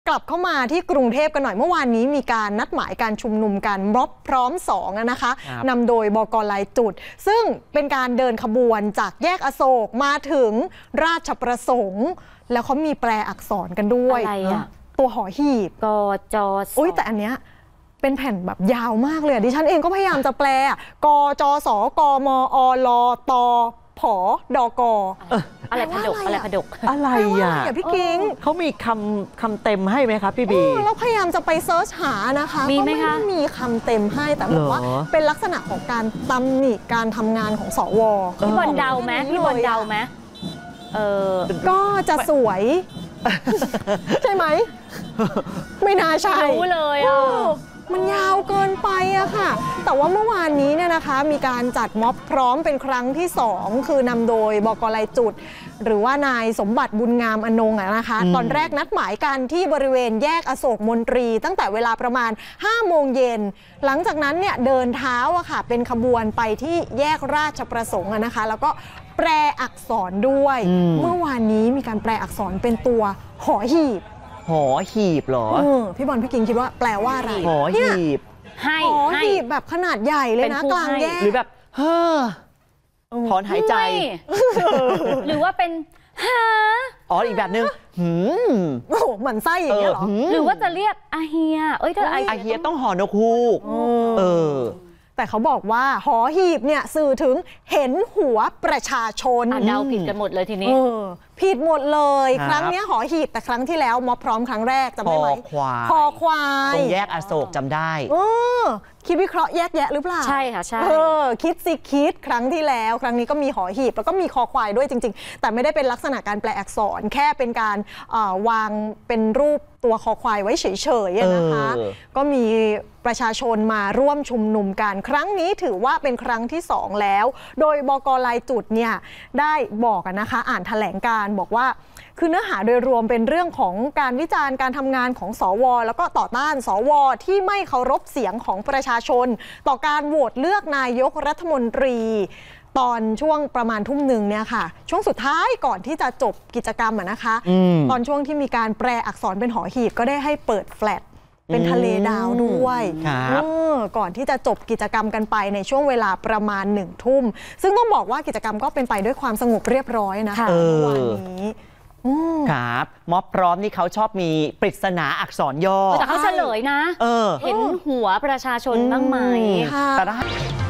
กลับเข้ามาที่กรุงเทพกันหน่อยเมื่อวานนี้มีการนัดหมายการชุมนุมกันม็อบพร้อม2นะคะนำโดยบก.ลายจุดซึ่งเป็นการเดินขบวนจากแยกอโศกมาถึงราชประสงค์แล้วเขามีแปลอักษรกันด้วยตัวหอหีบกจสแต่อันเนี้ยเป็นแผ่นแบบยาวมากเลยดิฉันเองก็พยายามจะแปลกจสกมอลตผดกอะไรผดกอะไรผดกอะไรพี่กิ้งเขามีคำเต็มให้ไหมครับพี่บีแล้วพยายามจะไปเซิร์ชหานะคะมีไหมคะมีคำเต็มให้แต่บอกว่าเป็นลักษณะของการตำหนิการทำงานของสวพี่บอลเดาไหมก็จะสวยใช่ไหมไม่น่าใช่รู้เลยมันยาวเกินไปอะค่ะแต่ว่าเมื่อวานนี้เนี่ยนะคะมีการจัดม็อบพร้อมเป็นครั้งที่2คือนำโดยบก.ลายจุดหรือว่านายสมบัติบุญงามอนงนะคะตอนแรกนัดหมายกันที่บริเวณแยกอโศกมนตรีตั้งแต่เวลาประมาณ5 โมงเย็นหลังจากนั้นเนี่ยเดินเท้าอะค่ะเป็นขบวนไปที่แยกราชประสงค์นะคะแล้วก็แปลอักษรด้วยเมื่อวานนี้มีการแปลอักษรเป็นตัวหอหีบหอหีบเหรอพี่บอลพี่กิงคิดว่าแปลว่าอะไรหอหีบหอหีบแบบขนาดใหญ่เลยนะกลางแยกหรือแบบถอนหายใจหรือว่าเป็นอีกแบบนึงเหมือนไส้อย่างเงี้ยหรอหรือว่าจะเรียกอาเฮียถ้าอาเฮียต้องหอนกฮูกแต่เขาบอกว่าหอหีบเนี่ยสื่อถึงเห็นหัวประชาชนเดาผิดกันหมดเลยทีนี้ผิดหมดเลยครั้งนี้หอหีบแต่ครั้งที่แล้วม็อบพร้อมครั้งแรกจำได้ไหมคอควายตรงแยกอโศกจำได้คิดวิเคราะห์แยกแยะหรือเปล่าใช่ค่ะใช่คิดสิคิดครั้งที่แล้วครั้งนี้ก็มีหอหีบแล้วก็มีคอควายด้วยจริงๆแต่ไม่ได้เป็นลักษณะการแปลอักษรแค่เป็นการวางเป็นรูปตัวคอควายไว้เฉยๆนะคะก็มีประชาชนมาร่วมชุมนุมกันครั้งนี้ถือว่าเป็นครั้งที่2แล้วโดยบก.ลายจุดเนี่ยได้บอกนะคะอ่านแถลงการบอกว่าคือเนื้อหาโดยรวมเป็นเรื่องของการวิจารณ์การทำงานของสวแล้วก็ต่อต้านสวที่ไม่เคารพเสียงของประชาชนต่อการโหวตเลือกนายกรัฐมนตรีตอนช่วงประมาณทุ่มหนึ่งเนี่ยค่ะช่วงสุดท้ายก่อนที่จะจบกิจกรรมนะคะตอนช่วงที่มีการแปลอักษรเป็นหอหีบก็ได้ให้เปิดแฟลชเป็นทะเลดาวด้วยก่อนที่จะจบกิจกรรมกันไปในช่วงเวลาประมาณ1 ทุ่มซึ่งต้องบอกว่ากิจกรรมก็เป็นไปด้วยความสงบเรียบร้อยนะคะวันนี้ครับม็อบพร้อมนี่เขาชอบมีปริศนาอักษรย่อแต่เขาเฉลยนะเห็นหัวประชาชนบ้างไหม